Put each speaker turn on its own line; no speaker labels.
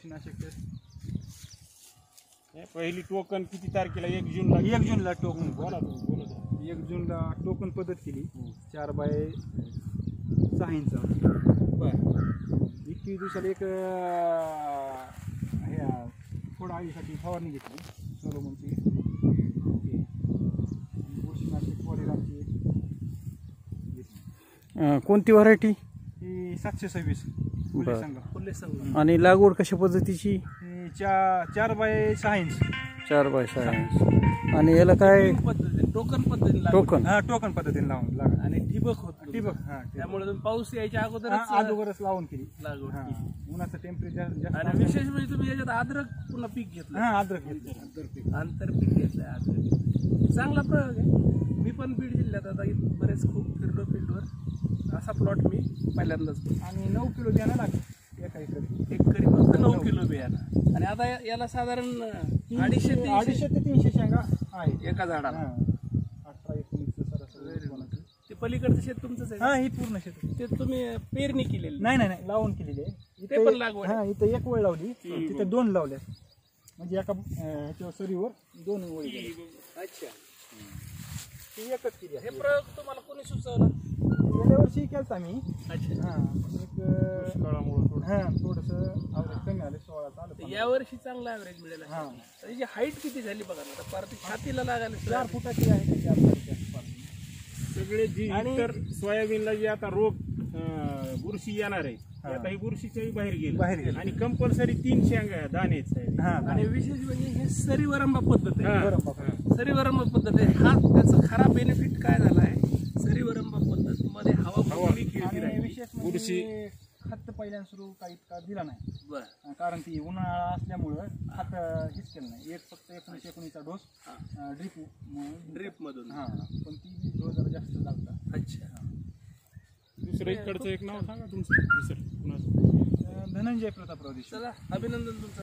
बुरशीनाशक
पहिली टोकन किती तारखेला? 1 जूनला.
1 जूनला टोकन.
बोला तुम्ही.
1 जूनला टोकन पद्धत केली. 4 बाय 6 इंच.
बरं.
21 दिवसाला एक हे थोडं आळीसाठी फवारणी घेतली सोलोमनची. बुरशीनाशक पॉलिरामची घेतली.
कोणती व्हरायटी?
ही 726 फुले संघ.
आणि लागवड कशा पद्धतीची?
ही 4 बाय 6 इंच.
4 by 6 inch. आणि याला काय
टोकन पद्धतीने
टोकन?
हा, टोकन पद्धतीने लावून लागत.
आणि ठिबक होत.
ठिबक. हा,
त्यामुळे तुम्ही पाऊस यायच्या
अगोदरच लावून केली
लागवड
हा.
केली.
उन्हाचं टेम्परेचर जास्त.
आणि विशेष म्हणजे तुम्ही याच्यात अद्रक पुन्हा पीक घेतलं.
हा, अद्रक घेतलं.
आंतरपीक घेतलंय अद्रक. चांगला प्रयोग आहे. मी पण बीड जिल्ह्यात आता बरेच खूप फिरलो फील्डवर. असा प्लॉट मी पहिल्यांदाच.
आणि 9 किलो बियाणं लागतं एका एकरी.
एकरी फक्त 9 किलो बियाणं. आणि आता याला साधारण 250
ते 300 शेंगा आहे
एका झाडाला.
18-19 सरासरी.
ते पलीकडचं शेत तुमचंच आहे?
हा, ही पूर्ण शेत.
ते तुम्ही पेरणी केलेली?
नाही लावून केलेली आहे.
ते पण लागवड?
हा, इथं 1 वळ लावली. तिथे 2 लावल्या. म्हणजे एका ह्याच्यावर सरीवर 2 वळी गेल्या.
अच्छा.
ती एकच केली आहे.
हे प्रयोग तुम्हाला कोणी सुचवला?
गेल्या वर्षी केलता आम्ही.
अच्छा.
हा, थोडंसं ॲव्हरेज कमी आलं. 16 आलं.
या वर्षी चांगला ॲव्हरेज मिळेल.
हा.
त्याची हाईट किती झाली बघा ना. आता पार ती छातीला लागायला
4 फुटाची आहे. 4 फुटाची आसपास.
सगळे जी इतर सोयाबीनला जे आता रोग बुरशी येणार आहे, आता ही बुरशीच्याही बाहेर गेली. आणि कंपल्सरी 3 शेंगा दाणे आहेत साहेब.
आणि विशेष म्हणजे हे सरीवरंबा पद्धत आहे. सरीवरंबा पद्धत आहे. हा त्याचा खरा बेनिफिट काय झाला आहे? सरीवरंबा पद्धत मध्ये हवा खेळती
आणि
राहिली.
विशेष
बुरशी
म्हणजे खत पहिल्यांदा सुरू काही इतका दिला नाही.
बरं.
कारण ती उन्हाळा असल्यामुळं खत हेच केलं नाही. एक फक्त 19-19चा डोस
ड्रीप मधून.
हा, पण ती डोस जरा जास्त लागतात.
अच्छा.
दुसरं इकडचं एक नाव सांगा तुमचं. दुसरं कुणाचं?
धनंजय प्रतापराव देशमुख.
चला, अभिनंदन तुमचं.